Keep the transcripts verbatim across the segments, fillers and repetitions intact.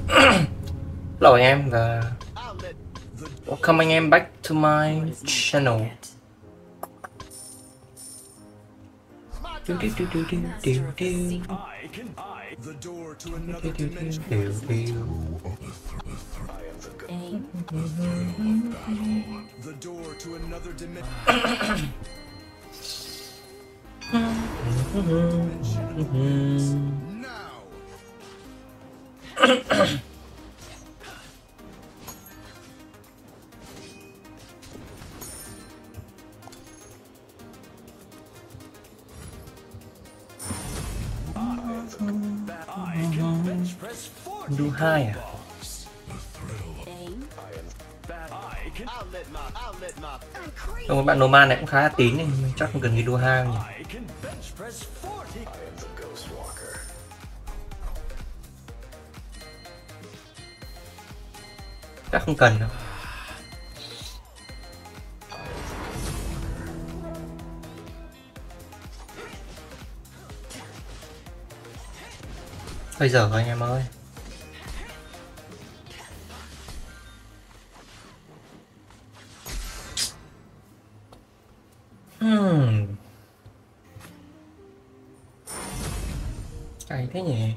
Hello anh em và welcome anh em back to my channel. Do, do, do, do, do, do, do. The door to another Do, do, dimension. do, do, do. The door to another dimension. Now. Đu hai à? Không, các bạn Noman này cũng khá là tín nên chắc không cần cái đu hai nhỉ. Chắc không cần đâu. Bây giờ rồi anh em ơi. Hmm. Cay thế nhỉ.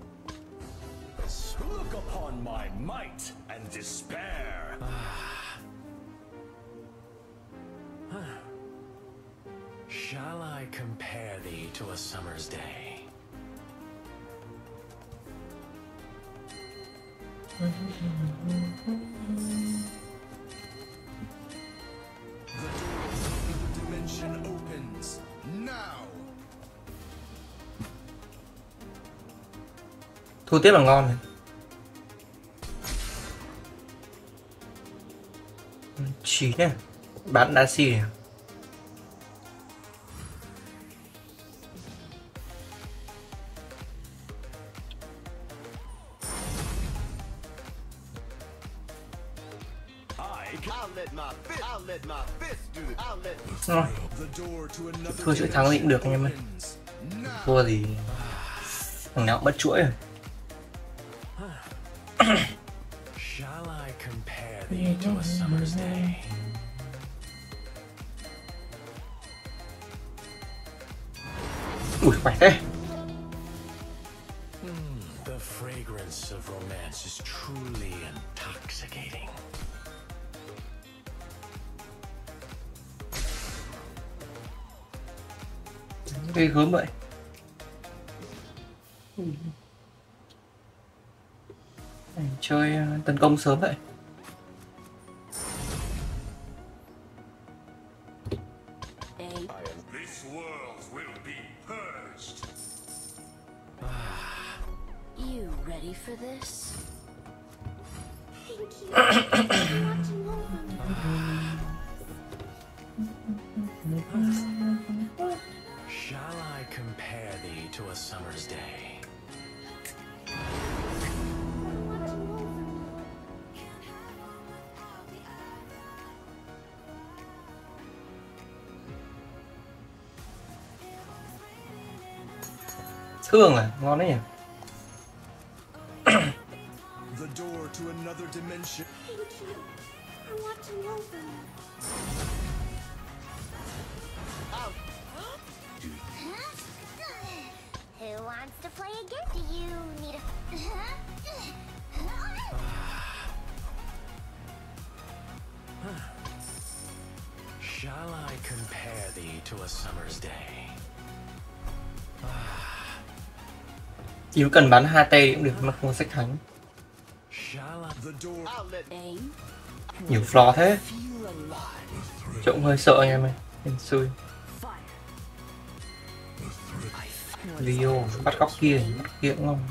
Look upon my might and despair. Shall I compare thee to a summer's day? The door to the dimension opens now. Thu tiếp là ngon này. Chín này. Bán đá xì này. Rồi. Thua chuỗi thắng thì cũng được anh em ơi. Thua thì thằng nào cũng mất chuỗi rồi. Shall I compare thee to a summer's day? Ui khỏe thế. The fragrance of romance is truly intoxicating. Ghê gớm vậy. Này, chơi uh, tấn công sớm vậy. This world will be purged. You ready for this? Thank you. I'm watching over. Shall I compare thee to a summer's day? Thương à, ngon đấy nhỉ. The door to another dimension. Thank you. I'm watching over. Who wants to play again? Do you need a... Shall I compare thee to a summer's day? Yếu cần bắn hai tay cũng được mà không có sách thánh. Shall I... The door... Aim. Nhiều flaw thế. Feel alive. Chỗ cũng hơi sợ anh em ơi. Hên xui. Leo bắt góc kia, bắt kia cũng ngon.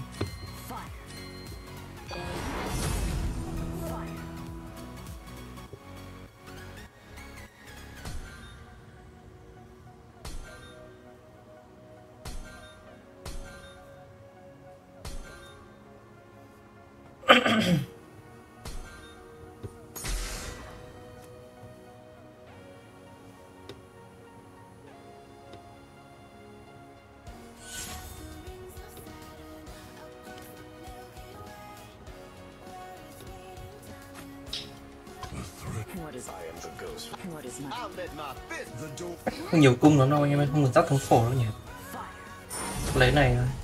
is I am the ghost. What is my I'll let my fist the door. Không nhiều cung lắm đâu anh em, không cần tắt thống phổ đâu nhỉ. Lấy này thôi.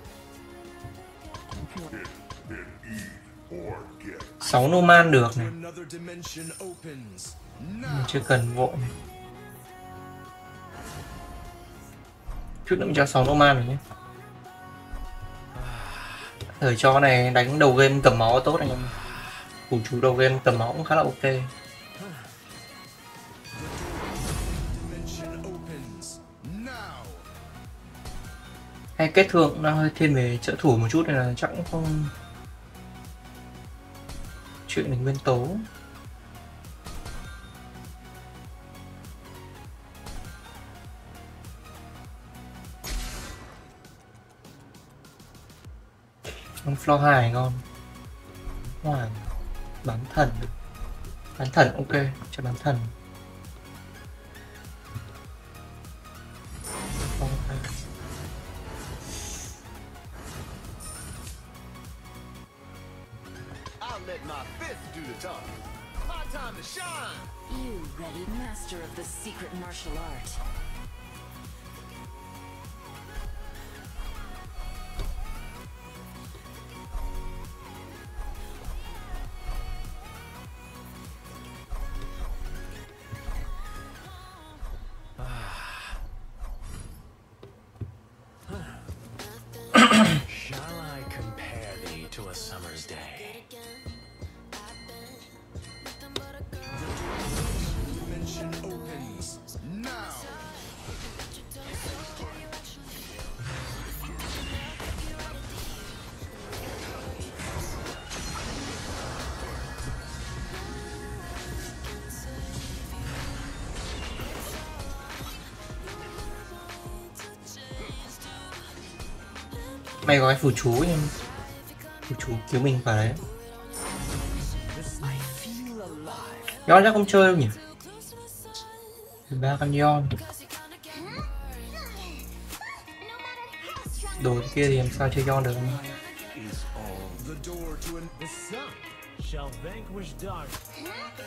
sáu Noman được này. Another dimension opens. Mình chưa cần vội này. Chút nữa mình cho sáu Noman rồi nhé. Thời cho này đánh đầu game cầm máu tốt anh em. Phủ chú đầu game cầm máu cũng khá là ok. Dimension opens. Now. Hay kết thương nó hơi thiên về trợ thủ một chút nên là chắc cũng không chuyện đến nguyên tố. Con floor hai ngon. Hoàng bán thần được. Bán thần ok, cho bán thần. Floor hai. I'll let my fist do the talking. My time to shine. you ready, master of the secret martial art? Shall I compare thee to a summer's day? Dimension opens now. Mày gói phù chú em. Phù chú cứu mình vào đấy. Yon chắc không chơi đâu nhỉ. Ba con Yon. Đồ kia thì làm sao chơi Yon được. Is all the door to an The sun shall vanquish dark. No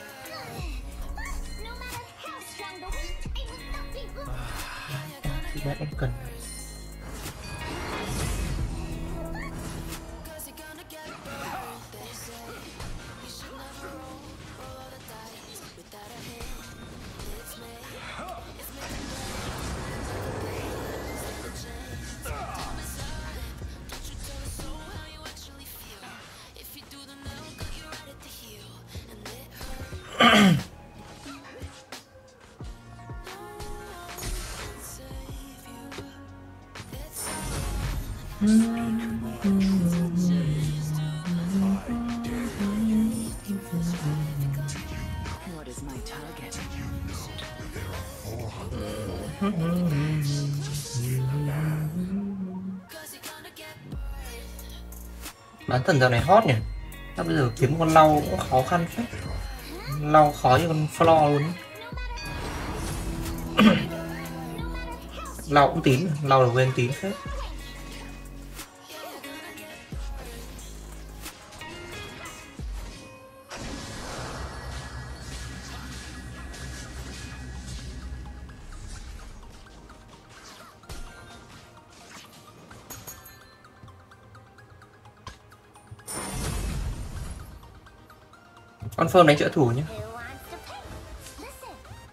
matter how strong the wind, it will not be good. Thì em cần. What is my target? Bán thần giờ này hot nhỉ. Sao bây giờ kiếm con lau cũng khó khăn phết. Lau khó như con floor luôn. Lau cũng tím, lau đầu quên tím phết. Con Confirm đánh trợ thủ nhé. Who wants to play? Listen.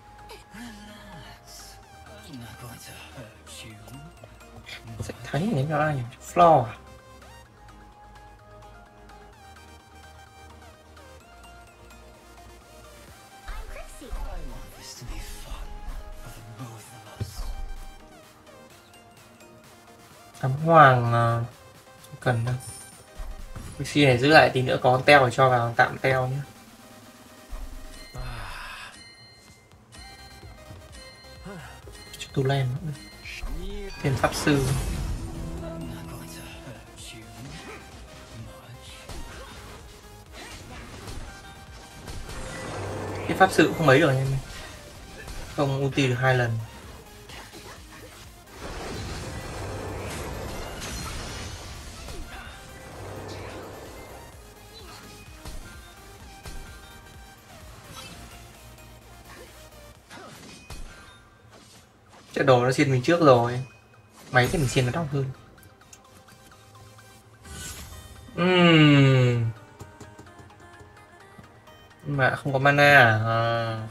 Sẽ thấy đánh cho ai nhỉ? Floor à? I'm Crixie. Cắm hoàng uh, không cần đâu. Pixie này giữ lại tí nữa có con teo để cho vào tạm teo nhé. Cho tu len nữa. Thêm pháp sư. Cái pháp sư cũng không mấy rồi em. Không ulti được hai lần. Trận đồ nó xiên mình trước rồi. Máy thì mình xiên nó đau hơn. Uhm. Mà không có mana à? À.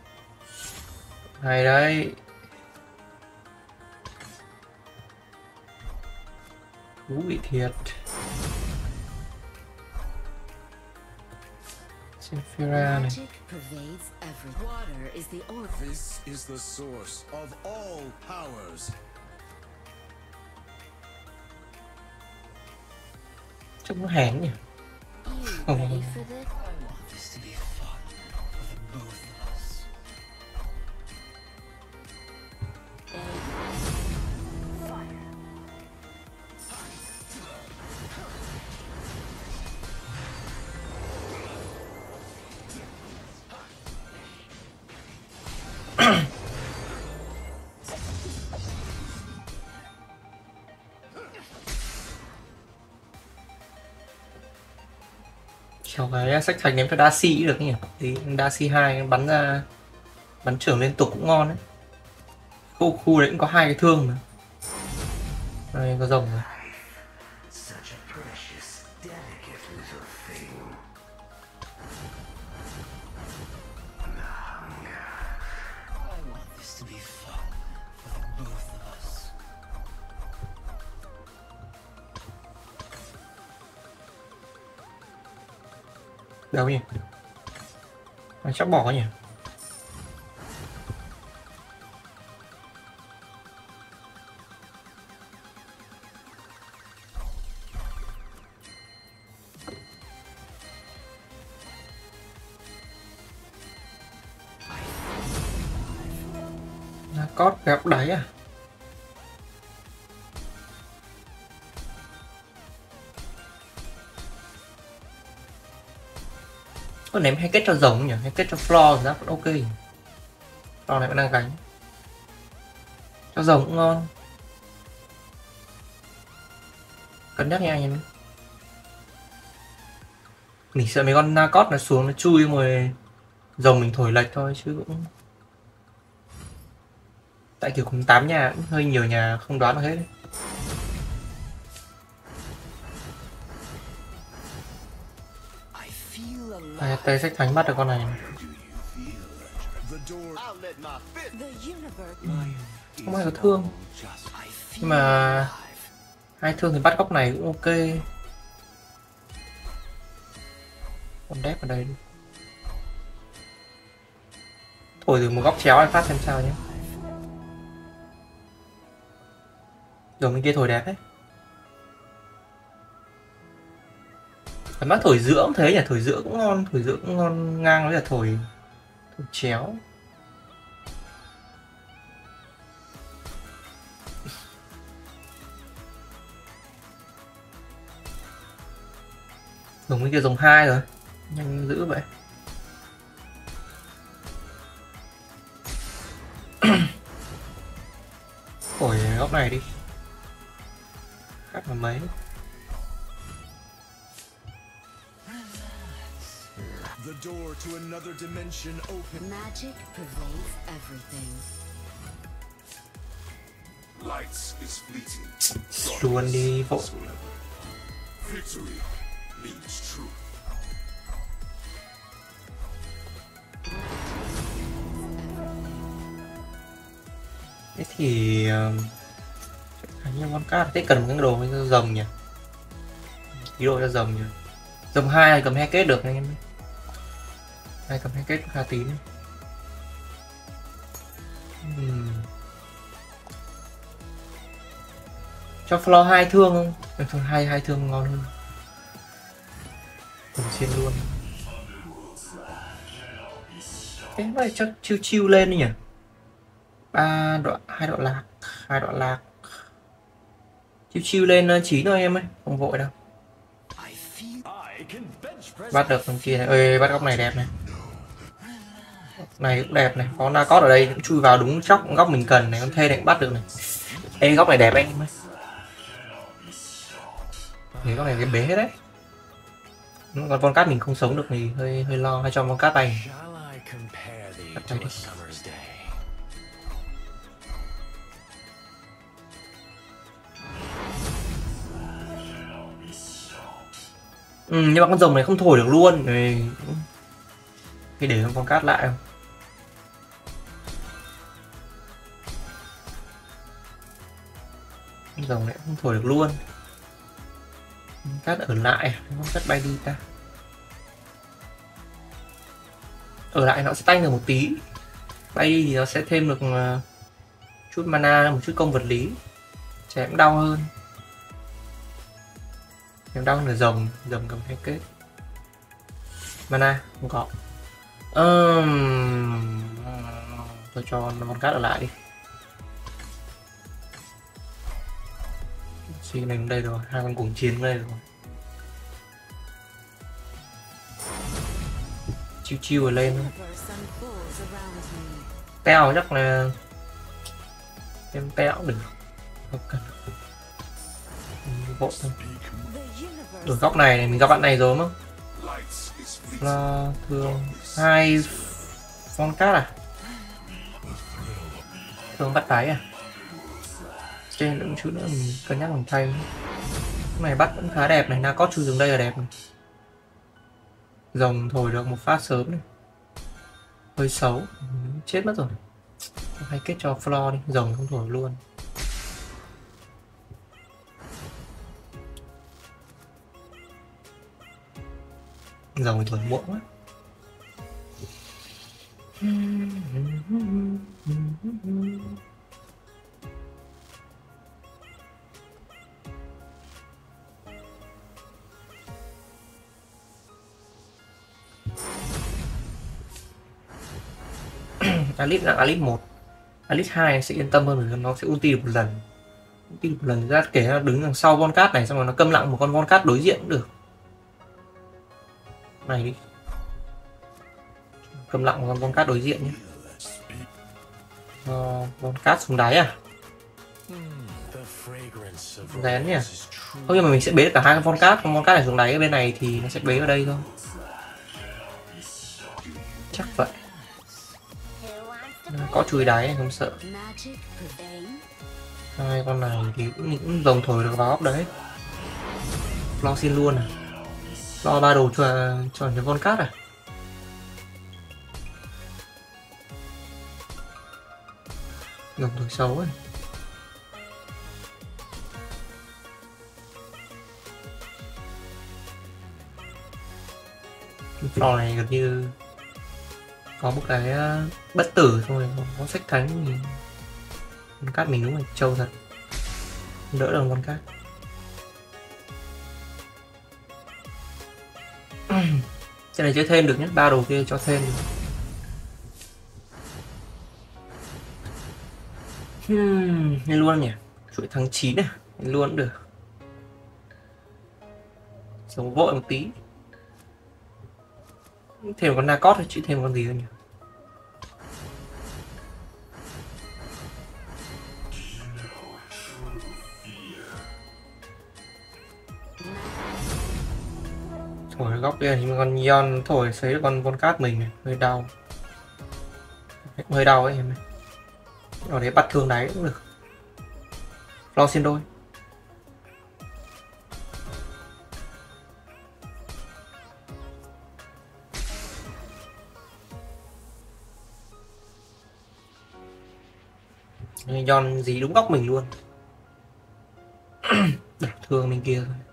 Hay đấy. Thú vị thiệt. Sinfira này. Magic pervades every water is the origin. This is the source of all powers. Trông nó hèn nhỉ. You ready for this? This to be fun for the both of us. Kiểu cái sách thành ném cho Darcy cũng được nhỉ. Thì Darcy hai bắn ra bắn trưởng liên tục cũng ngon đấy. Khu khu đấy cũng có hai cái thương mà. Đây có rồng rồi. Such a precious, delicate little thing. The hunger. I want this to be fun for the both of us. Đâu nhỉ? À, chắc bỏ nhỉ? Cót gặp đáy à? Có ném hay kết cho rồng nhỉ? Hay kết cho floor ra vẫn ok. Floor này vẫn đang gánh. Cho rồng cũng ngon. Cân nhắc nha anh em. Mình sợ mấy con Narcot nó xuống nó chui rồi rồng mình thổi lệch thôi chứ cũng. Tại kiểu cùng tám nhà cũng hơi nhiều nhà không đoán được hết đấy. À, tay sách thánh bắt được con này. The universe. Không ai có thương. Nhưng mà hai thương thì bắt góc này cũng ok. Còn đép ở đây đi. Thổi từ một góc chéo anh phát xem sao nhé. Rồi bên kia thổi đẹp đấy. Cảm giác thổi giữa cũng thế nhỉ, thổi giữa cũng ngon, thổi giữa cũng ngon ngang với là thổi, thổi chéo. Dùng cái kia dùng hai rồi, nhanh giữ vậy. Thổi góc này đi. Khác là mấy. The door to another dimension open. Magic pervades everything. Lights is fleeting. Luôn đi vội. Victory means truth. Thế thì hình như con cát thế cần một cái đồ với rồng nhỉ, tí đồ cho rồng nhỉ. Rồng hai thì cầm hai kết được anh em, hai cầm hai kết khá tí nữa. uhm. Cho floor hai thương không? Thôi hai hai thương ngon hơn. Cầm xiên luôn. Thế vậy cho chiêu chiêu lên đi nhỉ. Ba đoạn, hai đoạn lạc, hai đoạn lạc. Chiêu chiêu lên chín thôi em ơi, không vội đâu. Bắt được con kia này, ơi bắt góc này đẹp này. Góc này cũng đẹp này, có Narcot ở đây cũng chui vào đúng chóc góc mình cần này, con thê này cũng bắt được này. Ê góc này đẹp anh em ơi. Thì góc này cái bế hết đấy. Còn con cát mình không sống được thì hơi hơi lo, hay cho con cát bay. Cát bay đi. Ừ, nhưng mà con rồng này không thổi được luôn này. Thì để con cát lại không? Con rồng này không thổi được luôn. Con cát ở lại, con cát bay đi ta. Ở lại nó sẽ tanh được một tí. Bay đi thì nó sẽ thêm được chút mana, một chút công vật lý. Chém đau hơn. Chém đau hơn là rồng, rồng cầm hai kết. Mana không có. Um, tôi cho con cát ở lại đi. Suy này đến đây rồi, hai con cuồng chiến đây rồi. Chiêu chiêu rồi lên thôi. Universe unfolds around me. Teo chắc là em teo cũng được, không cần vội thôi. The universe Ở góc này, này mình gặp bạn này rồi không? Là thường hai con cát à? Thường bắt đáy à? Trên đựng chút nữa mình cân nhắc mình thay. Cái này bắt vẫn khá đẹp này, Narcos chui xuống đây là đẹp này. Rồng thổi được một phát sớm này. Hơi xấu, chết mất rồi. Hay kết cho floor đi, rồng không thổi luôn. Rồng thổi muộn quá. Alip là Alip một, Alip hai sẽ yên tâm hơn vì nó sẽ ulti được một lần. Ulti được một lần ra kể ra đứng đằng sau con cát này xong rồi nó câm lặng một con con cát đối diện cũng được. Này đi. Câm lặng một con con cát đối diện nhé. Ờ, con cát xuống đáy à? Rén nhỉ? Không, nhưng mà mình sẽ bế được cả hai con cát, con cát này xuống đáy ở bên này thì nó sẽ bế ở đây thôi. Chắc vậy. Có chui đáy không sợ. magic prevail. Hai con này thì cũng, cũng rồng thổi được vào góc đấy. Lo xin luôn à? Lo ba đồ cho cho những con cát à? Rồng thổi xấu ấy. Cái floor này gần như có một cái bất tử thôi, có sách thánh thì con cát mình đúng là trâu thật, đỡ được con cát. Cái này chơi thêm được nhé, ba đồ kia cho thêm được. Hmm, nên luôn nhỉ, chuỗi tháng chín này, nên luôn cũng được. Sống vội một tí. Thêm con Narcos hay chỉ thêm con gì thôi nhỉ? Thổi góc kia thì con Yon thổi xấy con con cát mình này, hơi đau. Hơi đau ấy em này. Ở đấy bắt thương đáy cũng được. Lo xin đôi. Yon gì đúng góc mình luôn. Đả thương bên kia thôi.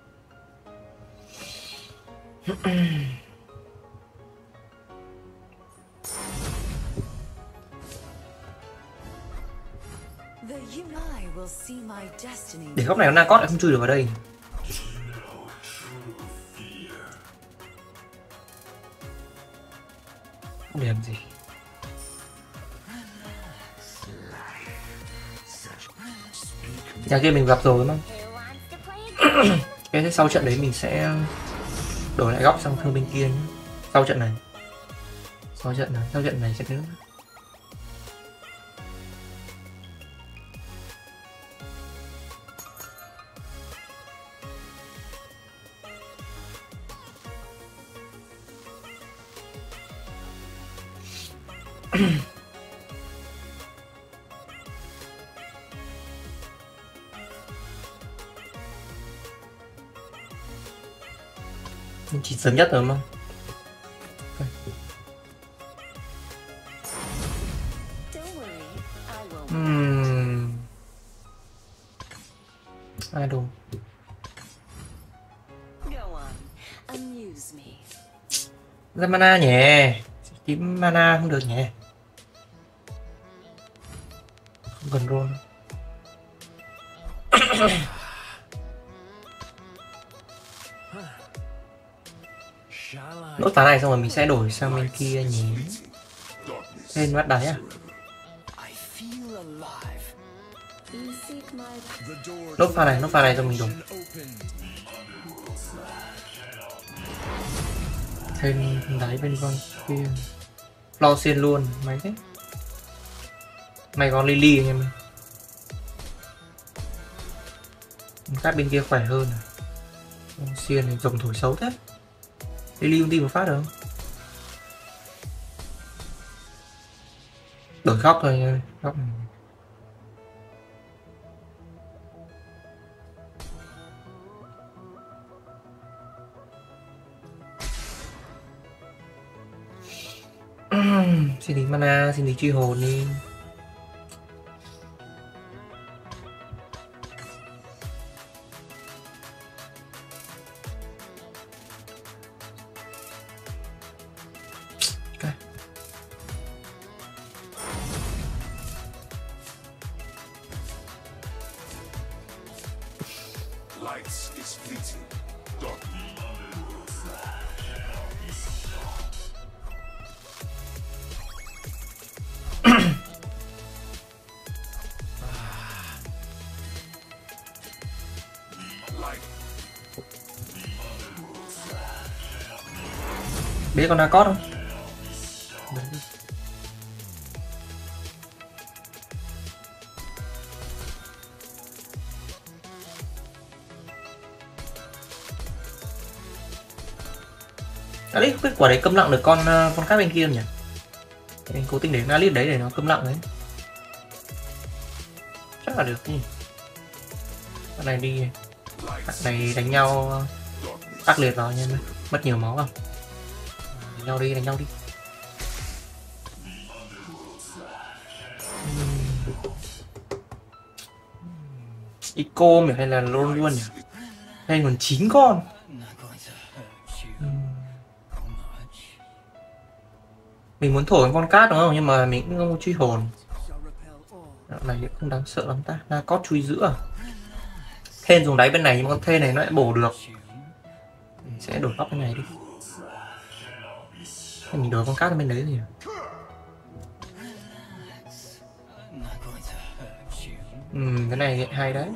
The Unai will see my destiny. Để góc này con Narcos lại không chui được vào đây. Không để làm gì. Nhà kia mình gặp rồi mà. Cái sau trận đấy mình sẽ đổi lại góc sang thương bên kia nhé. Sau trận này. Sau trận này, sau trận này sẽ nữa. Chỉ sớm nhất rồi mà. Hmm. Ai đồ. Ra mana nhỉ. Kiếm mana không được nhỉ. Không cần roll. Nốt phá này xong rồi mình sẽ đổi sang bên kia nhỉ. Lên bắt đáy à? Nốt pha này, nốt pha này cho mình đổi. Thêm đáy bên con kia. Lo xiên luôn, mấy thế. Mày có Lily anh em ơi. Các bên kia khỏe hơn. Con xiên này rồng thổi xấu thế. Lily ulti một phát được không? Đổi góc thôi nha. Góc này. Xin đi mana, xin đi truy hồn đi. Okay. Lights is fleeting. Biết con Narcos không? Alice không biết quả đấy câm lặng được con con khác bên kia không nhỉ? Mình cố tình để Alice đấy để nó câm lặng đấy. Chắc là được nhỉ. Con này đi, bạn này đánh nhau ác liệt vào nha, mất nhiều máu không? Đánh nhau đi, đánh nhau đi. Ico hay là luôn luôn nhỉ? Hay còn chín con. Mình muốn thổi con cát đúng không? Nhưng mà mình cũng không có truy hồn. Đạo này cũng không đáng sợ lắm ta. Narcos chui giữa. Thên dùng đáy bên này nhưng mà con thên này nó lại bổ được. Mình sẽ đổi góc bên này đi. Mình đổi con cát bên đấy gì? Ừ, cái này hay đấy.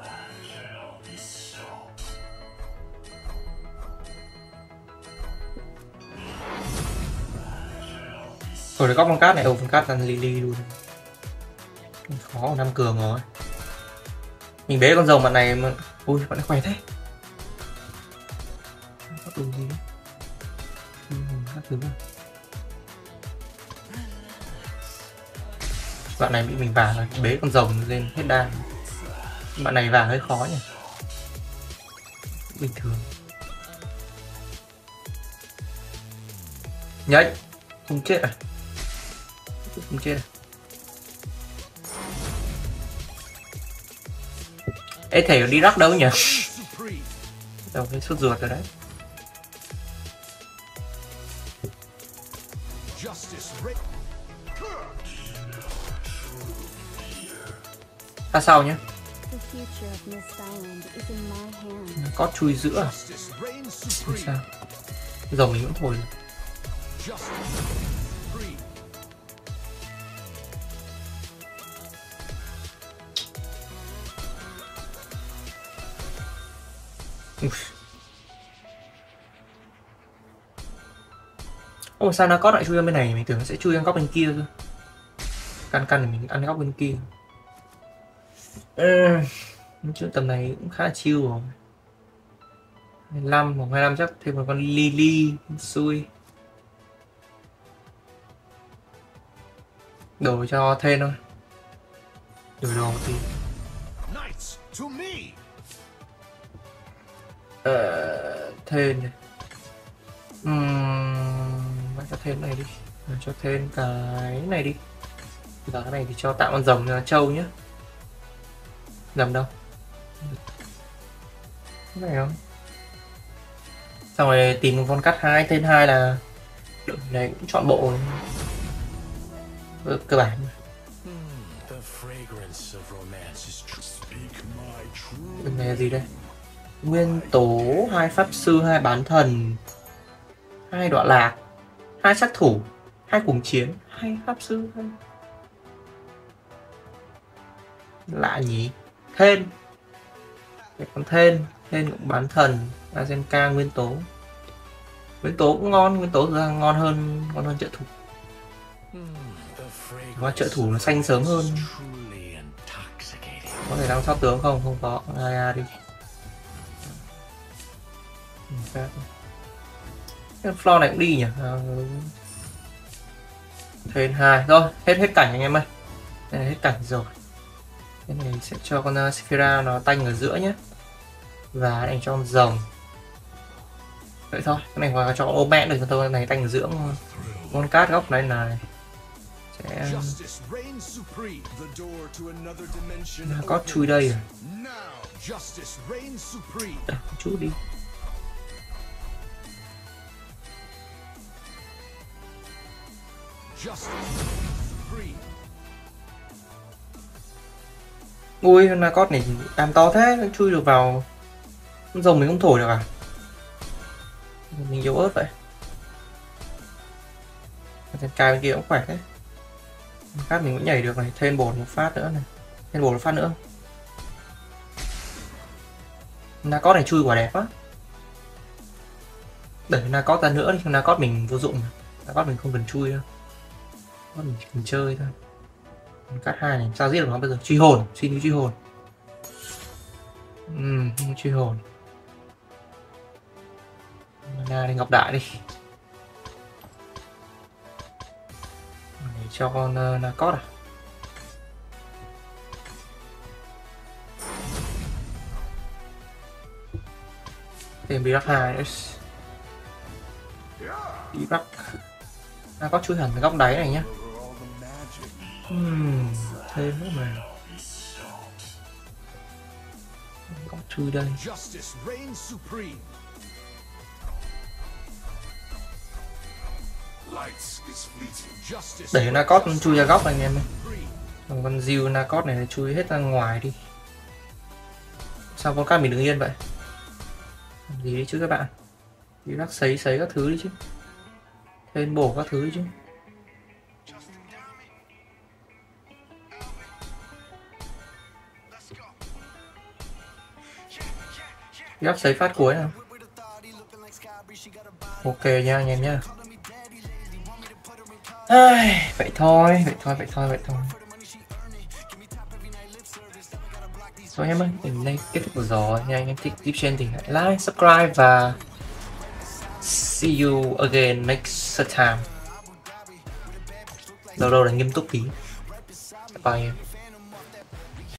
Rồi để góc con cát này, ồ con cát là Lily luôn. Khó, năm cường rồi. Mình bế con rồng bạn này mà. Ui, bạn ấy khỏe thế. Có đủ gì đấy. Các thứ. Bạn này bị mình vả là bế con rồng lên hết đam. Bạn này vả hơi khó nhỉ. Bình thường. Nhảy. Không chết à? Không chết à? Ê thể đi rắc đâu nhỉ? Đâu cái sốt ruột rồi đấy. Ta sau nhé. Có chui giữa. Không sao. Giờ mình vẫn thổi. Ồ sao nó có lại chui ra bên này, mình tưởng nó sẽ chui sang góc bên kia cơ. Căn căn để mình ăn góc bên kia. Ừ, chuyện tầm này cũng khá là chill rồi. hai mươi lăm hoặc hai mươi lăm chắc thêm một con Lily xui. Đổi cho Thên thôi. Đổi đồ thì ờ, Thên này. Uhm, cho thêm này đi, cho thêm cái này đi. Giờ cái này thì cho tạo con rồng trâu nhé. Rồng đâu? Cái này không? Xong rồi tìm con cắt hai tên hai là đội này cũng chọn bộ cơ bản. The fragrance of romance is true. Speak my truth. Bên này là gì đây? Nguyên tố, hai pháp sư, hai bán thần, hai đọa lạc, hai sát thủ, hai cuồng chiến, hai pháp sư, hai... lạ nhỉ. Thên, cái con thên, thên cũng bán thần, Azenka nguyên tố, nguyên tố cũng ngon, nguyên tố ra ngon hơn, ngon hơn trợ thủ. Và trợ thủ nó xanh sớm hơn. Có thể đăng sót tướng không? Không có. Ai à đi. Cái floor này cũng đi nhỉ. À, thêm hai rồi, hết hết cảnh anh em ơi. Đây là hết cảnh rồi. Cái này sẽ cho con uh, Sephira nó tanh ở giữa nhé. Và anh cho con rồng. Vậy thôi, cái này hoặc là cho ô mẹ được cho tôi này tanh ở giữa. Con cát góc này này. Sẽ có chui đây à? Đọc một chút đi. Ui, con cốt này làm to thế, nó chui được vào rồng mình không thổi được à? Mình yếu ớt vậy. Trên cài bên kia cũng khỏe thế. Phát mình cũng nhảy được này, thêm bột một phát nữa này, thêm bột một phát nữa. Narcot này chui quả đẹp quá. Đẩy Narcot ra nữa đi, Narcot mình vô dụng. Narcot mình không cần chui đâu, mình chỉ cần chơi thôi. Cắt hai này sao giết được nó bây giờ? Truy hồn, xin đi truy hồn. Ừm, truy hồn. Mana đi ngọc đại đi. Để cho con uh, Narcot à? Thêm Birac hai nữa. Birac. Narcot chui hẳn cái góc đáy này nhá. Hmm, thêm nữa mà. Góc chui đây. Để Narcot chui ra góc anh em ơi. Còn con Diêu Narcot này chui hết ra ngoài đi. Sao con cát mình đứng yên vậy? Làm gì đi chứ các bạn? Đi rắc sấy sấy các thứ đi chứ. Thêm bổ các thứ đi chứ. Gấp sấy phát cuối nào. Ok nha anh em nhá. Ai, vậy thôi, vậy thôi, vậy thôi, vậy thôi. Rồi em ơi, đến đây kết thúc rồi nha. Anh em thích clip trên thì hãy like, subscribe và see you again next time. Lâu lâu là nghiêm túc tí. Bye em.